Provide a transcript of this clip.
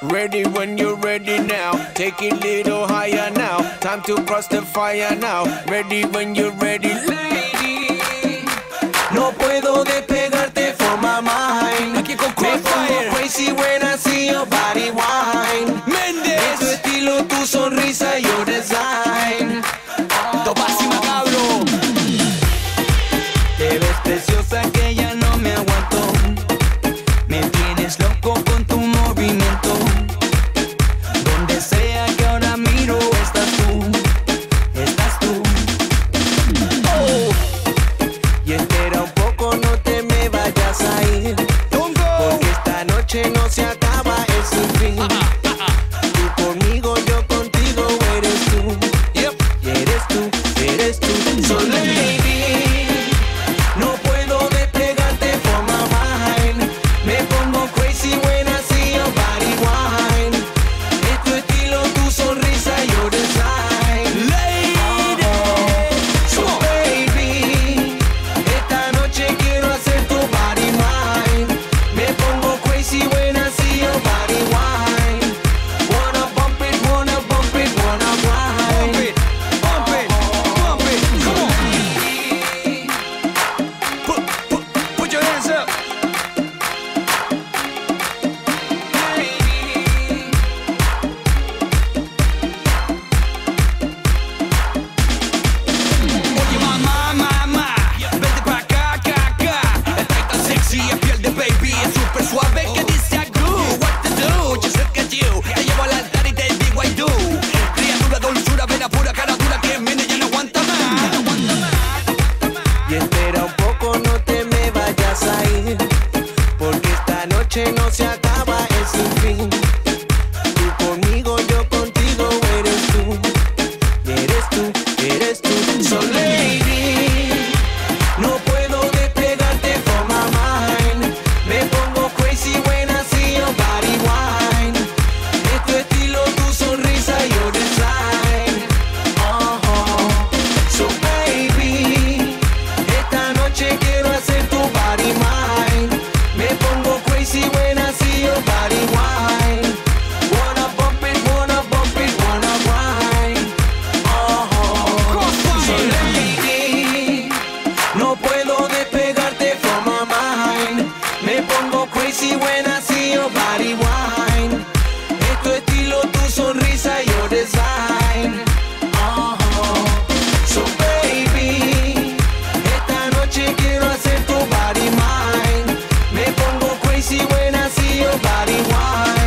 Ready when you're ready now. Take it little higher now. Time to cross the fire now. Ready when you're ready, lady. No puedo despegarte from my mind. Aquí con Crossfire. Crazy when I see your body wine. Méndez. Tu estilo, tu sonrisa, your design. Topaz y Macabro. Te ves preciosa que ya no me aguanto. Me tienes loco con tu movimiento. Donde sea que ahora miro, estás tú. Estás tú. Oh. Y espera un poco, no te me vayas a ir. Porque esta noche no se acaba, es sin fin. Tú conmigo, yo contigo, eres tú. Y eres tú, eres tú. So lady, no puedo despegarte from my mind. Me pongo crazy when I see your body wine. Es tu estilo, tu sonrisa, your design. Lady, so baby, esta noche quiero hacer tu body mine. Me pongo crazy when I see your body wine. Wanna bump it, wanna bump it, wanna grind. Bump it, bump it, come on. Put your hands up. Oye, mamá, vente pa' acá, Está tan sexy, es piel de baby, es súper suave que dice I do. What to do, just look at you. Te llevo al altar y te digo I do. Criatura, dulzura, vena pura, cara dura que viene ya no aguanta más. Y espera un poco, no te me vayas a ir. Porque esta noche no se acaba, es sin fin. Tú conmigo, yo contigo, eres tú. Eres tú, eres tú. So lady, no puedo despegarte from my mind. Me pongo crazy when I see your body wine. Es tu estilo, tu sonrisa, your design. So baby, esta noche quiero hacer tu body mine. Me pongo crazy when I see your body wine. Wanna bump it, wanna bump it, wanna grind. So lady, no puedo despegarte from my mind. Me pongo crazy when I see your body wine. Es tu estilo, tu sonrisa, your design. So baby, esta noche quiero hacer tu body mine. Me pongo crazy when I see your body wine.